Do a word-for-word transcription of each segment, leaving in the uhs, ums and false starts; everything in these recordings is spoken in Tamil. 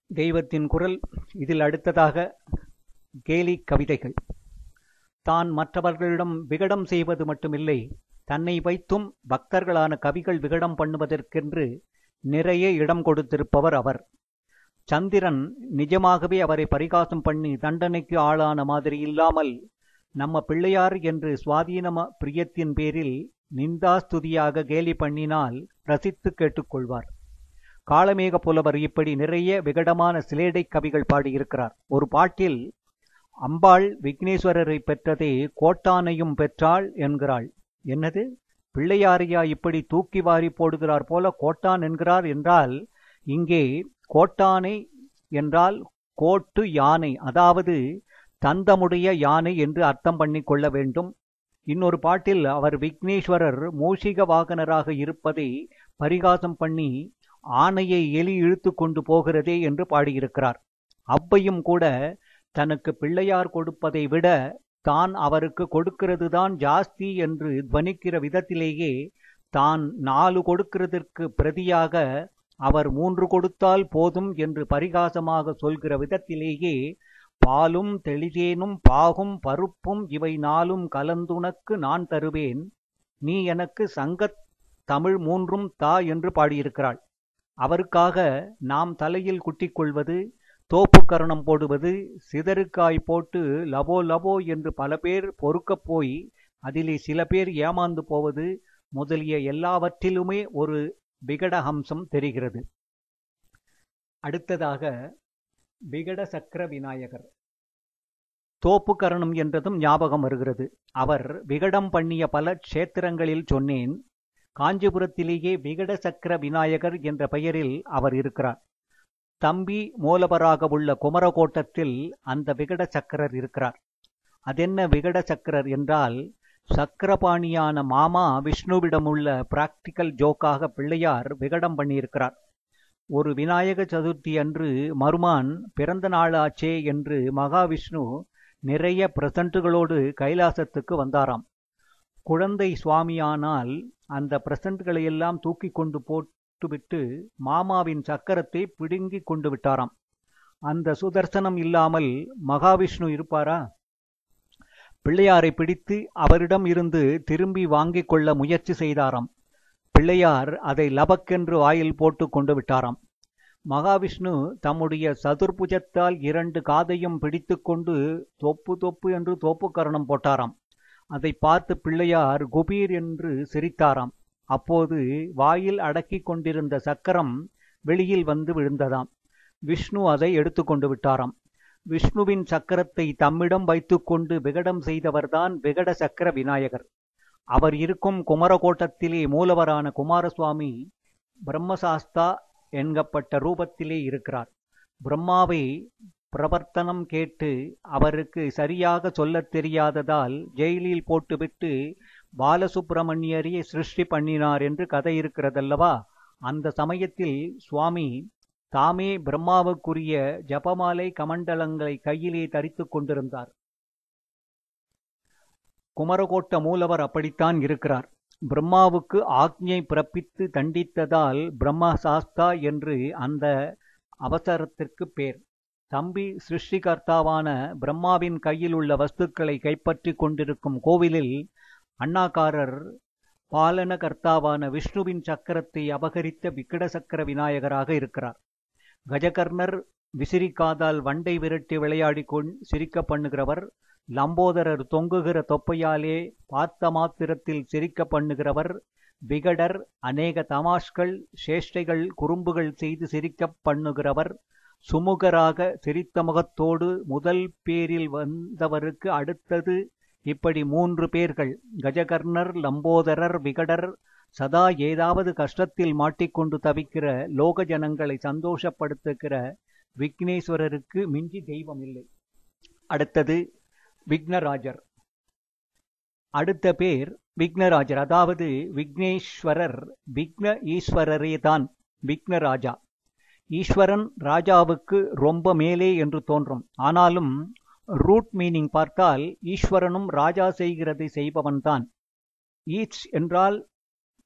தெய்வத்தின் குரல். இதில் அடுத்ததாக கேலி கவிதைகள். தான் மற்றவர்களிடம் விகடம் செய்வது மட்டுமில்லை, தன்னை வைத்தும் பக்தர்களான கவிகள் விகடம் பண்ணுவதற்கென்று நிறைய இடம் கொடுத்திருப்பவர் அவர். சந்திரன் நிஜமாகவே அவரை பரிகாசம் பண்ணி தண்டனைக்கு ஆளான மாதிரி இல்லாமல், நம்ம பிள்ளையார் என்று சுவாதீன பிரியத்தின் பேரில் நிந்தாஸ்துதியாக கேலி பண்ணினால் ரசித்து கேட்டுக்கொள்வார். காளமேக புலவர் இப்படி நிறைய விகடமான சிலேடை கவிகள் பாடியிருக்கிறார். ஒரு பாட்டில் அம்பாள் விக்னேஸ்வரரை பெற்றதே கோட்டானையும் பெற்றாள் என்கிறாள். என்னது, பிள்ளையாரையா இப்படி தூக்கி வாரி போடுகிறார் போல கோட்டான் என்கிறார் என்றால், இங்கே கோட்டானை என்றால் கோட்டு யானை, அதாவது தந்தமுடைய யானை என்று அர்த்தம் பண்ணி கொள்ள வேண்டும். இன்னொரு பாட்டில் அவர் விக்னேஸ்வரர் மூஷிக வாகனராக இருப்பதை பரிகாசம் பண்ணி ஆனையை எலி இழுத்து கொண்டு போகிறதே என்று பாடியிருக்கிறார். அவ்வையும் கூட தனக்கு பிள்ளையார் கொடுப்பதை விட தான் அவருக்கு கொடுக்கிறது தான் ஜாஸ்தி என்று துவனிக்கிற விதத்திலேயே, தான் நாலு கொடுக்கிறதற்கு பிரதியாக அவர் மூன்று கொடுத்தால் போதும் என்று பரிகாசமாக சொல்கிற விதத்திலேயே, பாலும் தெளிதேனும் பாகும் பருப்பும் இவை நாளும் கலந்துனக்கு நான் தருவேன், நீ எனக்கு சங்கத் தமிழ் மூன்றும் தா என்று பாடியிருக்கிறாள். அவருக்காக நாம் தலையில் குட்டிக் கொள்வது, தோப்பு கரணம் போடுவது, சிதறுக்காய் போட்டு லபோ லபோ என்று பல பேர் பொறுக்கப் போய் அதிலே சில பேர் ஏமாந்து போவது முதலிய எல்லாவற்றிலுமே ஒரு விகட ஹம்சம் தெரிகிறது. அடுத்ததாக விகட சக்கர விநாயகர். தோப்பு கரணம் என்றதும் ஞாபகம் வருகிறது. அவர் விகடம் பண்ணிய பல க்ஷேத்திரங்களில் சொன்னேன். காஞ்சிபுரத்திலேயே விகட சக்கர விநாயகர் என்ற பெயரில் அவர் இருக்கிறார். தம்பி மூலவராக உள்ள குமரகோட்டத்தில் அந்த விகட சக்கரர் இருக்கிறார். அதென்ன விகட சக்கரர் என்றால், சக்கரபாணியான மாமா விஷ்ணுவிடமுள்ள பிராக்டிக்கல் ஜோக்காக பிள்ளையார் விகடம் பண்ணியிருக்கிறார். ஒரு விநாயக சதுர்த்தி அன்று மருமான் பிறந்த நாளாச்சே என்று மகாவிஷ்ணு நிறைய பிரசன்ட்டுகளோடு கைலாசத்துக்கு வந்தாராம். குழந்தை சுவாமியானால் அந்த பிரசன்ட்களையெல்லாம் தூக்கி கொண்டு போட்டுவிட்டு மாமாவின் சக்கரத்தை பிடுங்கி கொண்டு விட்டாராம். அந்த சுதர்சனம் இல்லாமல் மகாவிஷ்ணு இருப்பாரா? பிள்ளையாரை பிடித்து அவரிடம் இருந்து திரும்பி வாங்கிக் கொள்ள முயற்சி செய்தாராம். பிள்ளையார் அதை லபக்கென்று வாயில் போட்டு கொண்டு விட்டாராம். மகாவிஷ்ணு தம்முடைய சதுர்புஜத்தால் இரண்டு காதையும் பிடித்து கொண்டு தொப்பு தொப்பு என்று தோப்பு கரணம் போட்டாராம். அதை பார்த்து பிள்ளையார் குபீர் என்று சிரித்தாராம். அப்போது வாயில் அடக்கி கொண்டிருந்த சக்கரம் வெளியில் வந்து விழுந்ததாம். விஷ்ணு அதை எடுத்து கொண்டு விட்டாராம். விஷ்ணுவின் சக்கரத்தை தம்மிடம் வைத்து கொண்டு விகடம் செய்தவர்தான் விகட சக்கர விநாயகர். அவர் இருக்கும் குமரகோட்டத்திலே மூலவரான குமாரசுவாமி பிரம்மசாஸ்தா என்கப்பட்ட ரூபத்திலே இருக்கிறார். பிரம்மாவை பிரவர்த்தனம் கேட்டு அவருக்கு சரியாக சொல்லத் தெரியாததால் ஜெயிலில் போட்டுவிட்டு பாலசுப்பிரமணியரையே சிருஷ்டி பண்ணினார் என்று கதை இருக்கிறதல்லவா? அந்த சமயத்தில் சுவாமி தாமே பிரம்மாவுக்குரிய ஜபமாலை கமண்டலங்களை கையிலே தரித்து கொண்டிருந்தார். குமரகோட்ட மூலவர் அப்படித்தான் இருக்கிறார். பிரம்மாவுக்கு ஆக்ஞை பிறப்பித்து தண்டித்ததால் பிரம்மசாஸ்தா என்று அந்த அவசரத்திற்கு பேர். தம்பி சிருஷ்டிகர்த்தாவான பிரம்மாவின் கையில் உள்ள வஸ்துக்களை கைப்பற்றி கொண்டிருக்கும் கோவிலில் அண்ணாக்காரர் பாலனகர்த்தாவான விஷ்ணுவின் சக்கரத்தை அபகரித்த விகட சக்கர விநாயகராக இருக்கிறார். கஜகர்ணர் விசிறிக்காதால் வண்டை விரட்டி விளையாடி கொண் சிரிக்க பண்ணுகிறவர். லம்போதரர் தொங்குகிற தொப்பையாலே பார்த்த மாத்திரத்தில் சிரிக்க பண்ணுகிறவர். விகடர் அநேக தமாஷ்கள் சேஷ்டைகள் குறும்புகள் செய்து சிரிக்க பண்ணுகிறவர். சுமுகராக சிரித்த முகத்தோடு முதல் பேரில் வந்தவருக்கு அடுத்தது இப்படி மூன்று பேர்கள், கஜகர்ணர், லம்போதரர், விகடர். சதா ஏதாவது கஷ்டத்தில் மாட்டிக்கொண்டு தவிக்கிற லோக ஜனங்களை சந்தோஷப்படுத்துகிற விக்னேஸ்வரருக்கு மிஞ்சி தெய்வம் இல்லை. அடுத்தது விக்னராஜர். அடுத்த பேர் விக்னராஜர், அதாவது விக்னேஸ்வரர். விக்ன ஈஸ்வரரே தான் விக்னராஜா. ஈஸ்வரன் ராஜாவுக்கு ரொம்ப மேலே என்று தோன்றும். ஆனாலும் ரூட் மீனிங் பார்த்தால் ஈஸ்வரனும் ராஜா செய்கிறதை செய்பவன்தான். ஈச் என்றால்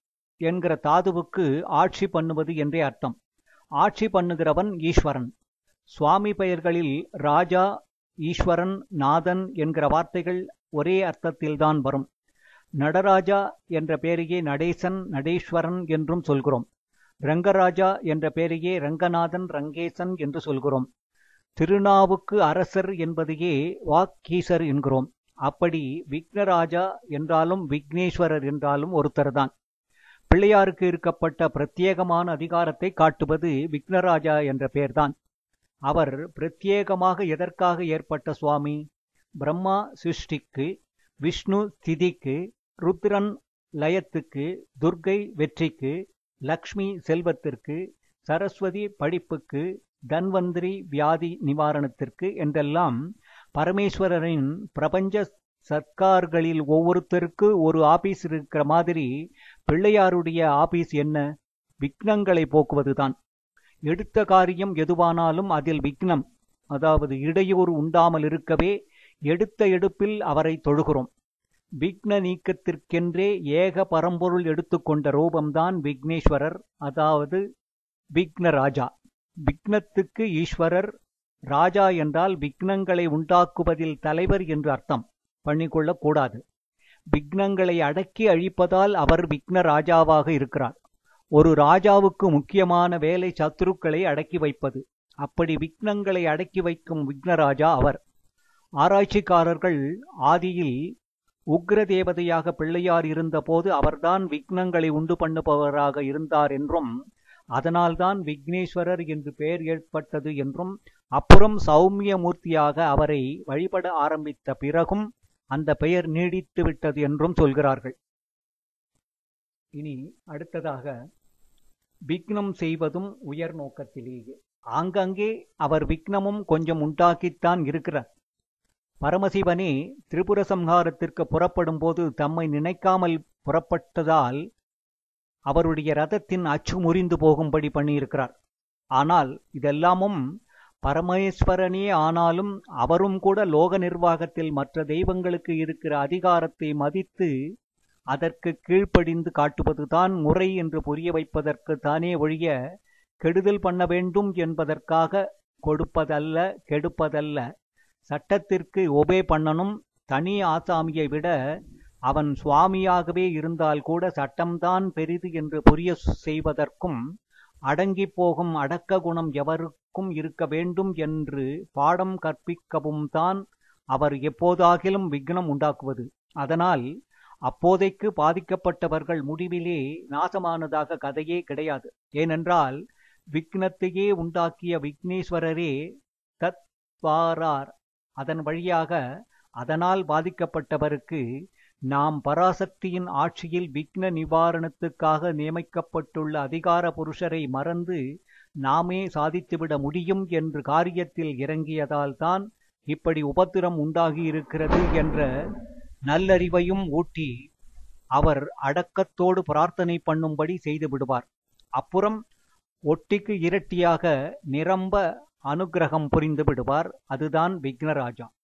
என்கிற தாதுவுக்கு ஆட்சி பண்ணுவது என்றே அர்த்தம். ஆட்சி பண்ணுகிறவன் ஈஸ்வரன். சுவாமி பெயர்களில் ராஜா, ஈஸ்வரன், நாதன் என்கிற வார்த்தைகள் ஒரே அர்த்தத்தில்தான் வரும். நடராஜா என்ற பெயரையே நடேசன், நடேஸ்வரன் என்றும் சொல்கிறோம். ரங்கராஜா என்ற பெயரையே ரங்கநாதன், ரங்கேசன் என்று சொல்கிறோம். திருநாவுக்கு அரசர் என்பதையே வாக்கீசர் என்கிறோம். அப்படி விக்னராஜா என்றாலும் விக்னேஸ்வரர் என்றாலும் ஒருத்தர்தான். பிள்ளையாருக்கு இருக்கப்பட்ட பிரத்யேகமான அதிகாரத்தை காட்டுவது விக்னராஜா என்ற பெயர்தான். அவர் பிரத்யேகமாக எதற்காக ஏற்பட்ட சுவாமி? பிரம்மா சிருஷ்டிக்கு, விஷ்ணு ஸ்திதிக்கு, ருத்ரன் லயத்துக்கு, துர்க்கை வெற்றிக்கு, லக்ஷ்மி செல்வத்திற்கு, சரஸ்வதி படிப்புக்கு, தன்வந்திரி வியாதி நிவாரணத்திற்கு என்றெல்லாம் பரமேஸ்வரரின் பிரபஞ்ச சர்க்கார்களில் ஒவ்வொருத்தருக்கு ஒரு ஆபீஸ் இருக்கிற மாதிரி பிள்ளையாருடைய ஆபீஸ் என்ன? விக்னங்களை போக்குவதுதான். எடுத்த காரியம் எதுவானாலும் அதில் விக்னம், அதாவது இடையூறு உண்டாமல் இருக்கவே எடுத்த எடுப்பில் அவரை தொழுகிறோம். விக்ன நீக்கத்திற்கென்றே ஏக பரம்பொருள் எடுத்துக்கொண்ட ரூபம்தான் விக்னேஸ்வரர், அதாவது விக்னராஜா. விக்னத்துக்கு ஈஸ்வரர், ராஜா என்றால் விக்னங்களை உண்டாக்குவதில் தலைவர் என்று அர்த்தம் பண்ணிக்கொள்ளக்கூடாது. விக்னங்களை அடக்கி அழிப்பதால் அவர் விக்ன ராஜாவாக இருக்கிறார். ஒரு ராஜாவுக்கு முக்கியமான வேலை சத்துருக்களை அடக்கி வைப்பது. அப்படி விக்னங்களை அடக்கி வைக்கும் விக்னராஜா அவர். ஆராய்ச்சிக்காரர்கள் ஆதியில் உக்ர தேவதையாக பிள்ளையார் இருந்தபோது அவர்தான் விக்னங்களை உண்டு பண்ணுபவராக இருந்தார் என்றும், அதனால்தான் விக்னேஸ்வரர் என்று பெயர் ஏற்பட்டது என்றும், அப்புறம் சௌமிய மூர்த்தியாக அவரை வழிபட ஆரம்பித்த பிறகும் அந்த பெயர் நீடித்து விட்டது என்றும் சொல்கிறார்கள். இனி அடுத்ததாக விக்னம் செய்வதும் உயர் நோக்கத்திலேயே. ஆங்கங்கே அவர் விக்னமும் கொஞ்சம் உண்டாக்கித்தான் இருக்கிறார். பரமசிவனே திரிபுர சம்ஹாரத்திற்கு புறப்படும் போது தம்மை நினைக்காமல் புறப்பட்டதால் அவருடைய ரதத்தின் அச்சு முறிந்து போகும்படி பண்ணியிருக்கிறார். ஆனால் இதெல்லாமும் பரமேஸ்வரனே ஆனாலும் அவரும் கூட லோக நிர்வாகத்தில் மற்ற தெய்வங்களுக்கு இருக்கிற அதிகாரத்தை மதித்து அதற்கு கீழ்ப்படிந்து காட்டுவதுதான் முறை என்று புரிய வைப்பதற்கு தானே ஒழிய கெடுதல் பண்ண வேண்டும் என்பதற்காக கொடுப்பதல்ல, கெடுப்பதல்ல. சட்டத்திற்கு ஒபே பண்ணணும். தனி ஆசாமியை விட அவன் சுவாமியாகவே இருந்தால் கூட சட்டம்தான் பெரிது என்று புரிய செய்வதற்கும், அடங்கி போகும் அடக்க குணம் எவருக்கும் இருக்க வேண்டும் என்று பாடம் கற்பிக்கவும் தான் அவர் எப்போதாகிலும் விக்னம் உண்டாக்குவது. அதனால் அப்போதைக்கு பாதிக்கப்பட்டவர்கள் முடிவிலே நாசமானதாக கதையே கிடையாது. ஏனென்றால் விக்னத்தையே உண்டாக்கிய விக்னேஸ்வரரே தத்வாரார். அதன் வழியாக அதனால் பாதிக்கப்பட்டவருக்கு நாம் பராசக்தியின் ஆட்சியில் விக்ன நிவாரணத்துக்காக நியமிக்கப்பட்டுள்ள அதிகார புருஷரை மறந்து நாமே சாதித்துவிட முடியும் என்று காரியத்தில் இறங்கியதால் தான் இப்படி உபத்திரம் உண்டாகியிருக்கிறது என்ற நல்லறிவையும் ஊட்டி அவர் அடக்கத்தோடு பிரார்த்தனை பண்ணும்படி செய்து விடுவார். அப்புறம் ஒட்டிக்கு இரட்டியாக நிரம்ப அனுக்கிரகம் புரிந்து விடுவார். அதுதான் விக்னராஜா.